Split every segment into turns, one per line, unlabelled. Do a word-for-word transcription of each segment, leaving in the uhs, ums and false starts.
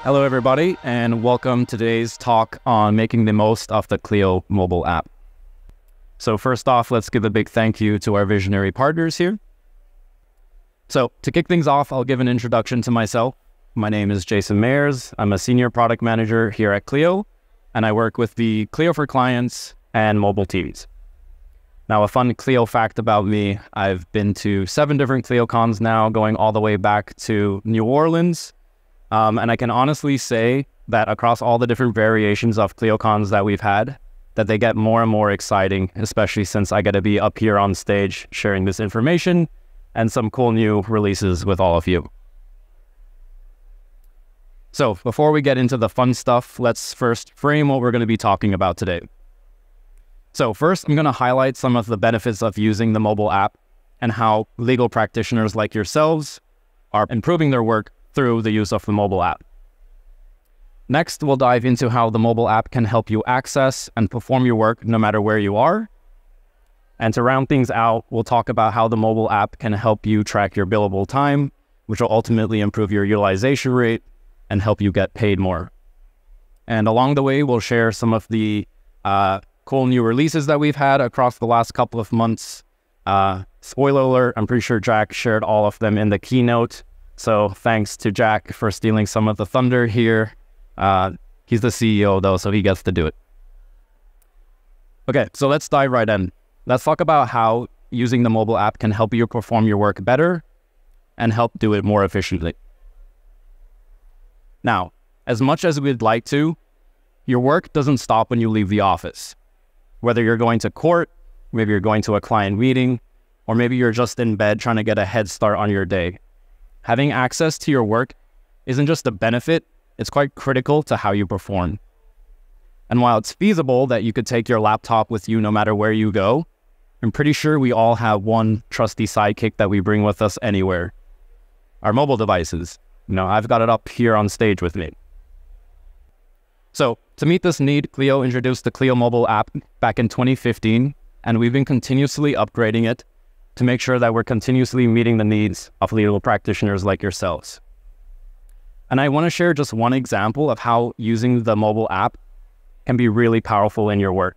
Hello everybody, and welcome to today's talk on making the most of the Clio mobile app. So first off, let's give a big thank you to our visionary partners here. So to kick things off, I'll give an introduction to myself. My name is Jason Mayers. I'm a senior product manager here at Clio, and I work with the Clio for Clients and mobile teams. Now, a fun Clio fact about me, I've been to seven different Clio cons now, going all the way back to New Orleans. Um, and I can honestly say that across all the different variations of ClioCons that we've had, that they get more and more exciting, especially since I get to be up here on stage sharing this information and some cool new releases with all of you. So before we get into the fun stuff, let's first frame what we're going to be talking about today. So first, I'm going to highlight some of the benefits of using the mobile app and how legal practitioners like yourselves are improving their work through the use of the mobile app. Next, we'll dive into how the mobile app can help you access and perform your work no matter where you are. And to round things out, we'll talk about how the mobile app can help you track your billable time, which will ultimately improve your utilization rate and help you get paid more. And along the way, we'll share some of the uh, cool new releases that we've had across the last couple of months. Uh, spoiler alert, I'm pretty sure Jack shared all of them in the keynote. So thanks to Jack for stealing some of the thunder here. Uh, he's the C E O though, so he gets to do it. Okay, so let's dive right in. Let's talk about how using the mobile app can help you perform your work better and help do it more efficiently. Now, as much as we'd like to, your work doesn't stop when you leave the office. Whether you're going to court, maybe you're going to a client meeting, or maybe you're just in bed trying to get a head start on your day. Having access to your work isn't just a benefit, it's quite critical to how you perform. And while it's feasible that you could take your laptop with you no matter where you go, I'm pretty sure we all have one trusty sidekick that we bring with us anywhere. Our mobile devices. You know, I've got it up here on stage with me. So to meet this need, Clio introduced the Clio mobile app back in twenty fifteen, and we've been continuously upgrading it to make sure that we're continuously meeting the needs of legal practitioners like yourselves. And I want to share just one example of how using the mobile app can be really powerful in your work.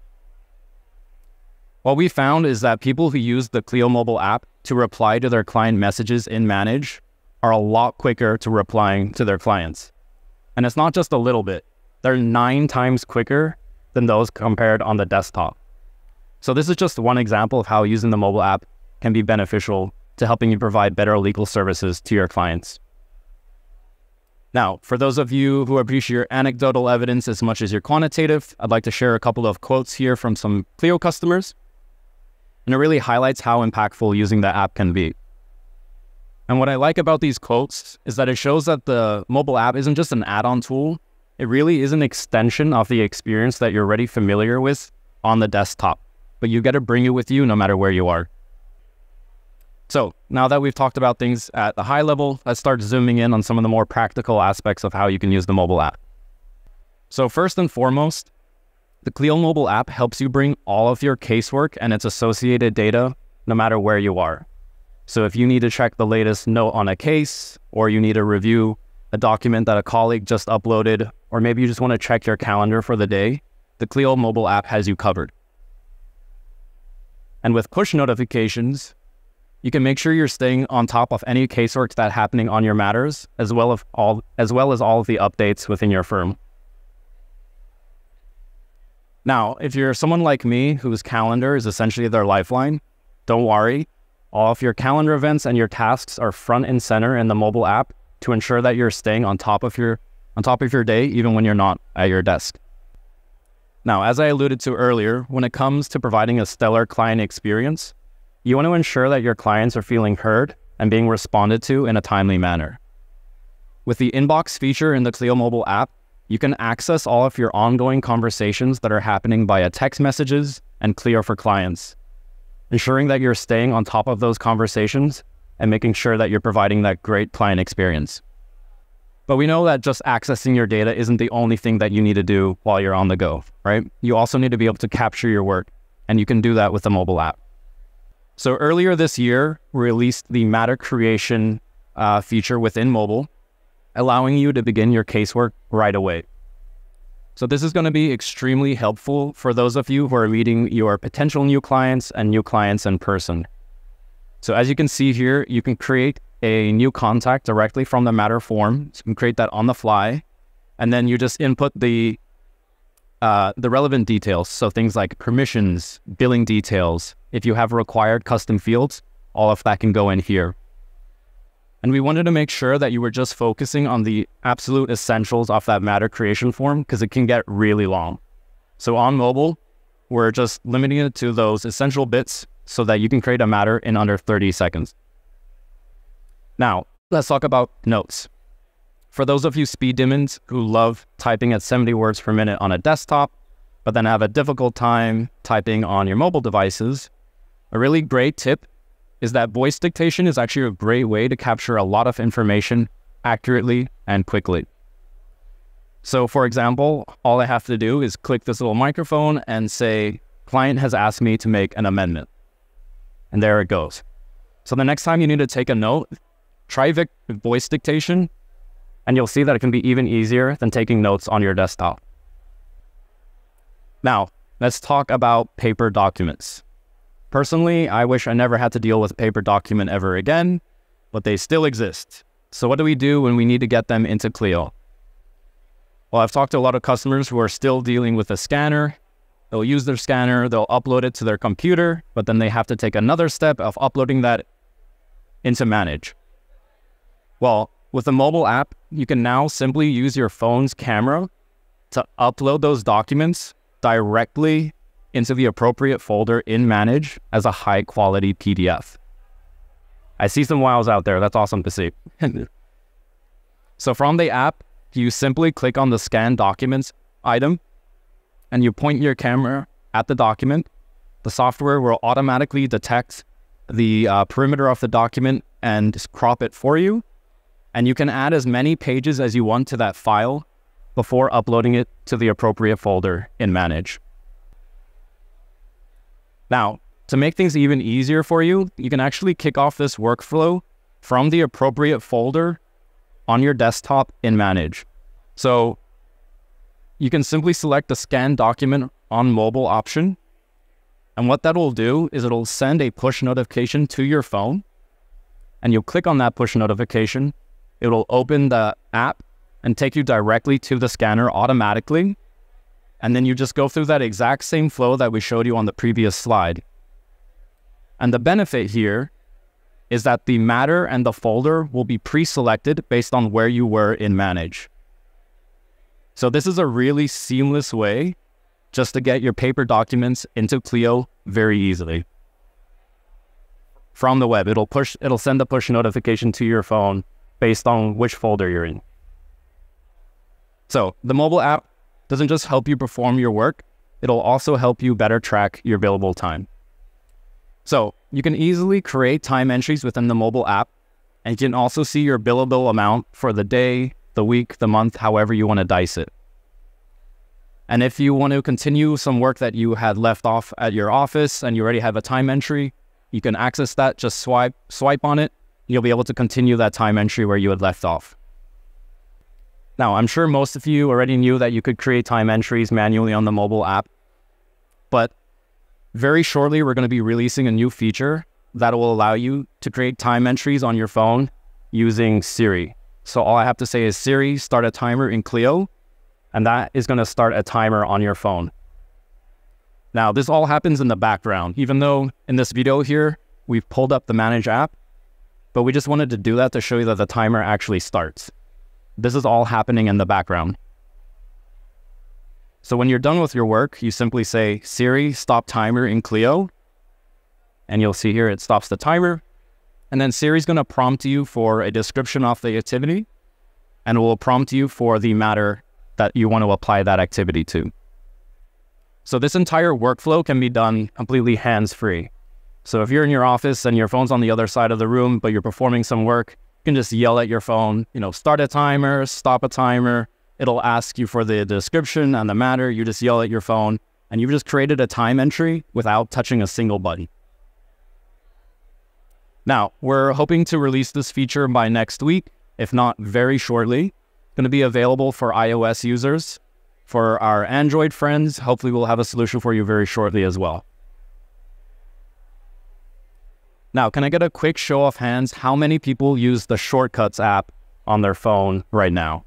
What we found is that people who use the Clio mobile app to reply to their client messages in Manage are a lot quicker to replying to their clients. And it's not just a little bit. They're nine times quicker than those compared on the desktop. So this is just one example of how using the mobile app can be beneficial to helping you provide better legal services to your clients. Now, for those of you who appreciate your anecdotal evidence as much as your quantitative, I'd like to share a couple of quotes here from some Clio customers. And it really highlights how impactful using the app can be. And what I like about these quotes is that it shows that the mobile app isn't just an add-on tool. It really is an extension of the experience that you're already familiar with on the desktop. But you get to bring it with you no matter where you are. So now that we've talked about things at the high level, let's start zooming in on some of the more practical aspects of how you can use the mobile app. So first and foremost, the Clio mobile app helps you bring all of your casework and its associated data no matter where you are. So if you need to check the latest note on a case, or you need to review a document that a colleague just uploaded, or maybe you just want to check your calendar for the day, the Clio mobile app has you covered. And with push notifications, you can make sure you're staying on top of any casework that's happening on your matters, as well as all as well as all of the updates within your firm. Now, if you're someone like me whose calendar is essentially their lifeline, don't worry. All of your calendar events and your tasks are front and center in the mobile app to ensure that you're staying on top of your on top of your day, even when you're not at your desk. Now, as I alluded to earlier, when it comes to providing a stellar client experience, you want to ensure that your clients are feeling heard and being responded to in a timely manner. With the inbox feature in the Clio mobile app, you can access all of your ongoing conversations that are happening via text messages and Clio for Clients, ensuring that you're staying on top of those conversations and making sure that you're providing that great client experience. But we know that just accessing your data isn't the only thing that you need to do while you're on the go, right? You also need to be able to capture your work, and you can do that with the mobile app. So earlier this year, we released the matter creation uh, feature within mobile, allowing you to begin your casework right away. So this is going to be extremely helpful for those of you who are meeting your potential new clients and new clients in person. So as you can see here, you can create a new contact directly from the Matter form. So you can create that on the fly, and then you just input the uh, the relevant details. So things like permissions, billing details. If you have required custom fields, all of that can go in here. And we wanted to make sure that you were just focusing on the absolute essentials of that Matter creation form, because it can get really long. So on mobile, we're just limiting it to those essential bits so that you can create a Matter in under thirty seconds. Now, let's talk about notes. For those of you speed demons who love typing at seventy words per minute on a desktop, but then have a difficult time typing on your mobile devices, a really great tip is that voice dictation is actually a great way to capture a lot of information accurately and quickly. So for example, all I have to do is click this little microphone and say, client has asked me to make an amendment. And there it goes. So the next time you need to take a note, try voice dictation, and you'll see that it can be even easier than taking notes on your desktop. Now, let's talk about paper documents. Personally, I wish I never had to deal with a paper document ever again, but they still exist. So what do we do when we need to get them into Clio? Well, I've talked to a lot of customers who are still dealing with a scanner. They'll use their scanner, they'll upload it to their computer, but then they have to take another step of uploading that into Manage. Well, with the mobile app, you can now simply use your phone's camera to upload those documents directly into the appropriate folder in Manage as a high quality P D F. I see some wows out there. That's awesome to see. So from the app, you simply click on the Scan Documents item and you point your camera at the document. The software will automatically detect the uh, perimeter of the document and crop it for you. And you can add as many pages as you want to that file before uploading it to the appropriate folder in Manage. Now, to make things even easier for you, you can actually kick off this workflow from the appropriate folder on your desktop in Manage. So you can simply select the Scan Document on Mobile option. And what that will do is it'll send a push notification to your phone. And you'll click on that push notification. It will open the app and take you directly to the scanner automatically. And then you just go through that exact same flow that we showed you on the previous slide. And the benefit here is that the Matter and the folder will be pre-selected based on where you were in Manage. So this is a really seamless way just to get your paper documents into Clio very easily. From the web, it'll push, it'll send a push notification to your phone based on which folder you're in. So the mobile app doesn't just help you perform your work, it'll also help you better track your billable time. So you can easily create time entries within the mobile app, and you can also see your billable amount for the day, the week, the month, however you want to dice it. And if you want to continue some work that you had left off at your office and you already have a time entry, you can access that, just swipe, swipe on it, you'll be able to continue that time entry where you had left off. Now, I'm sure most of you already knew that you could create time entries manually on the mobile app, but very shortly we're going to be releasing a new feature that will allow you to create time entries on your phone using Siri. So all I have to say is, Siri, start a timer in Clio, and that is going to start a timer on your phone. Now, this all happens in the background, even though in this video here, we've pulled up the Manage app, but we just wanted to do that to show you that the timer actually starts. This is all happening in the background. So when you're done with your work, you simply say, Siri, stop timer in Clio. And you'll see here it stops the timer. And then Siri's going to prompt you for a description of the activity. And it will prompt you for the Matter that you want to apply that activity to. So this entire workflow can be done completely hands-free. So if you're in your office and your phone's on the other side of the room, but you're performing some work, you can just yell at your phone, you know, start a timer, stop a timer. It'll ask you for the description and the Matter. You just yell at your phone, and you've just created a time entry without touching a single button. Now, we're hoping to release this feature by next week. if not very shortly. Going to be available for iOS users. For our Android friends, hopefully we'll have a solution for you very shortly as well. Now, can I get a quick show of hands? How many people use the Shortcuts app on their phone right now?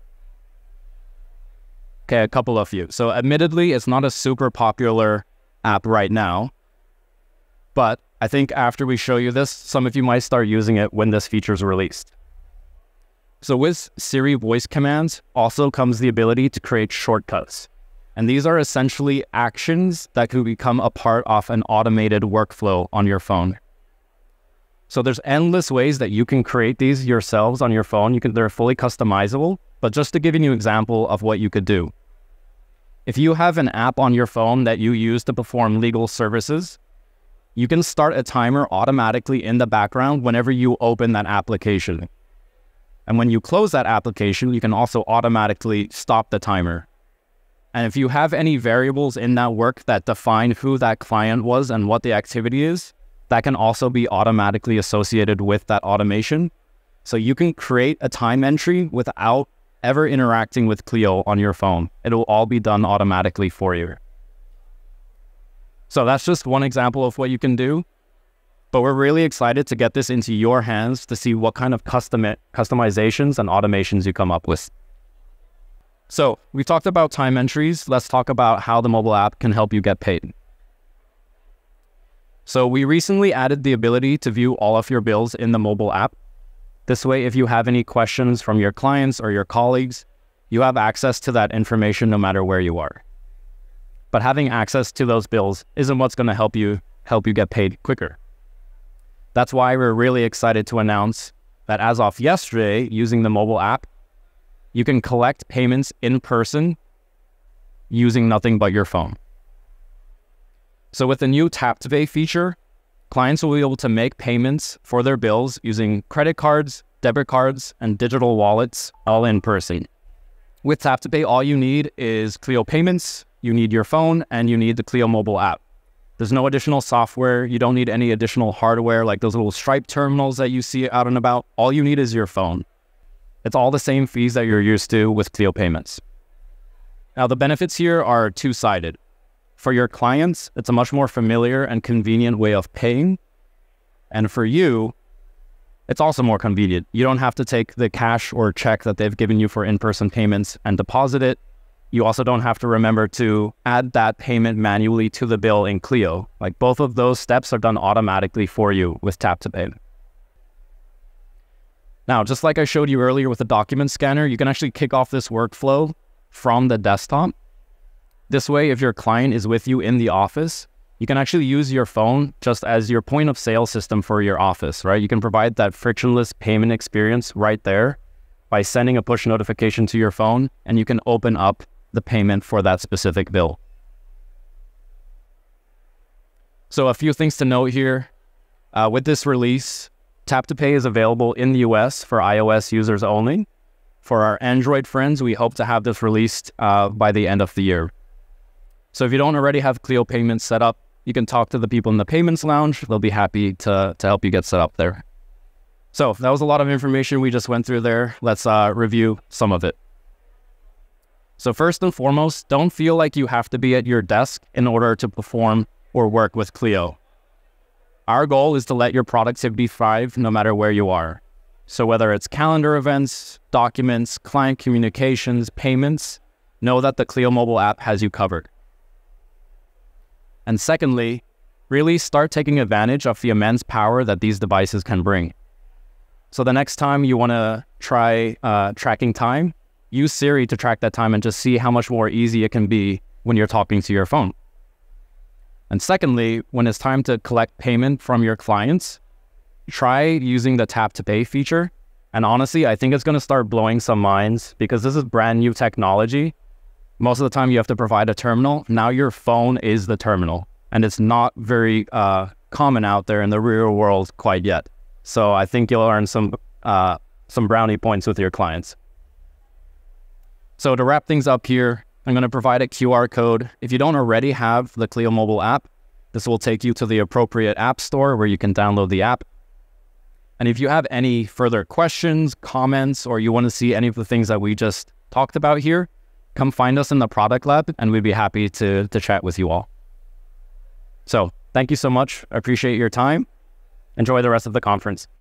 Okay, a couple of you. So admittedly, it's not a super popular app right now, but I think after we show you this, some of you might start using it when this feature is released. So with Siri voice commands also comes the ability to create shortcuts. And these are essentially actions that can become a part of an automated workflow on your phone. So there's endless ways that you can create these yourselves on your phone. You can, they're fully customizable, but just to give you an example of what you could do. If you have an app on your phone that you use to perform legal services, you can start a timer automatically in the background whenever you open that application. And when you close that application, you can also automatically stop the timer. And if you have any variables in that work that define who that client was and what the activity is, that can also be automatically associated with that automation. So you can create a time entry without ever interacting with Clio on your phone. It'll all be done automatically for you. So that's just one example of what you can do. But we're really excited to get this into your hands to see what kind of custom customizations and automations you come up with. So we talked about time entries. Let's talk about how the mobile app can help you get paid. So we recently added the ability to view all of your bills in the mobile app. This way, if you have any questions from your clients or your colleagues, you have access to that information no matter where you are. But having access to those bills isn't what's going to help you help you get paid quicker. That's why we're really excited to announce that as of yesterday, using the mobile app, you can collect payments in person using nothing but your phone. So with the new Tap to Pay feature, clients will be able to make payments for their bills using credit cards, debit cards, and digital wallets all in person. With Tap to Pay, all you need is Clio payments, you need your phone, and you need the Clio mobile app. There's no additional software. You don't need any additional hardware like those little Stripe terminals that you see out and about. All you need is your phone. It's all the same fees that you're used to with Clio payments. Now, the benefits here are two-sided. For your clients, it's a much more familiar and convenient way of paying. And for you, it's also more convenient. You don't have to take the cash or check that they've given you for in-person payments and deposit it. You also don't have to remember to add that payment manually to the bill in Clio. Like, both of those steps are done automatically for you with Tap to Pay. Now, just like I showed you earlier with the document scanner, you can actually kick off this workflow from the desktop. This way, if your client is with you in the office, you can actually use your phone just as your point of sale system for your office, right? You can provide that frictionless payment experience right there by sending a push notification to your phone, and you can open up the payment for that specific bill. So a few things to note here. Uh, with this release, Tap to Pay is available in the U S for iOS users only. For our Android friends, we hope to have this released uh, by the end of the year. So if you don't already have Clio payments set up, you can talk to the people in the payments lounge. They'll be happy to, to help you get set up there. So that was a lot of information we just went through there. Let's uh, review some of it. So first and foremost, don't feel like you have to be at your desk in order to perform or work with Clio. Our goal is to let your productivity thrive no matter where you are. So whether it's calendar events, documents, client communications, payments, know that the Clio mobile app has you covered. And secondly, really start taking advantage of the immense power that these devices can bring. So the next time you want to try uh, tracking time, use Siri to track that time and just see how much more easy it can be when you're talking to your phone. And secondly, when it's time to collect payment from your clients, try using the Tap to Pay feature. And honestly, I think it's going to start blowing some minds because this is brand new technology. Most of the time you have to provide a terminal. Now your phone is the terminal, and it's not very uh, common out there in the real world quite yet. So I think you'll earn some, uh, some brownie points with your clients. So to wrap things up here, I'm going to provide a Q R code. If you don't already have the Clio mobile app, this will take you to the appropriate app store where you can download the app. And if you have any further questions, comments, or you want to see any of the things that we just talked about here, come find us in the product lab and we'd be happy to, to chat with you all. So thank you so much. I appreciate your time. Enjoy the rest of the conference.